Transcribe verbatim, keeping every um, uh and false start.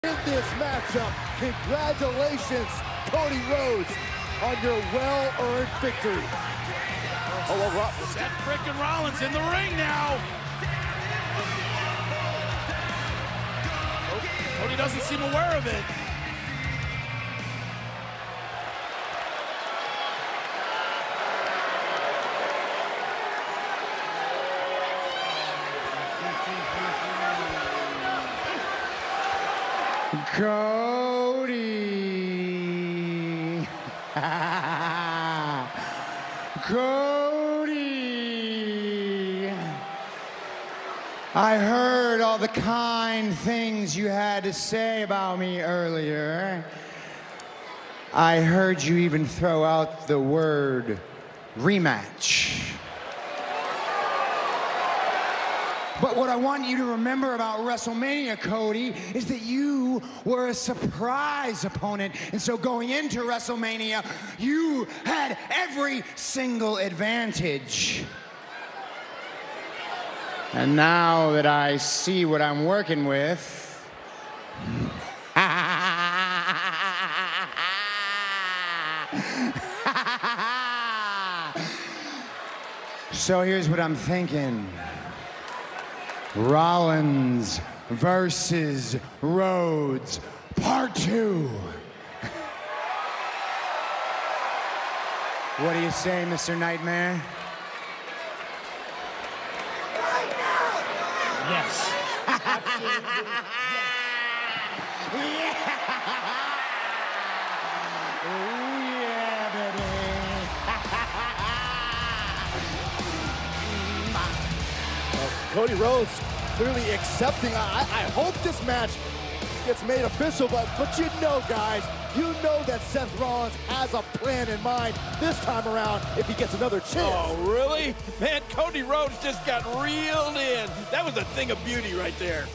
In this matchup, congratulations, Cody Rhodes, on your well-earned victory. Oh, well, Ro Seth Freakin Rollins in the ring now. Cody doesn't seem aware of it. Cody. Cody. I heard all the kind things you had to say about me earlier. I heard you even throw out the word rematch. But what I want you to remember about WrestleMania, Cody, is that you were a surprise opponent. And so going into WrestleMania, you had every single advantage. And now that I see what I'm working with, so here's what I'm thinking. Rollins versus Rhodes, part two. What do you say, Mister Nightmare? Right now! Yes. Absolutely. Yeah! Oh, yeah, baby. Cody Rhodes clearly accepting. I, I hope this match gets made official, but, but you know, guys, you know that Seth Rollins has a plan in mind this time around if he gets another chance. Oh, really? Man, Cody Rhodes just got reeled in. That was a thing of beauty right there.